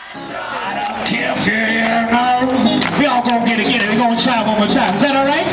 We all gonna get it. We're gonna try one more time. Is that all right?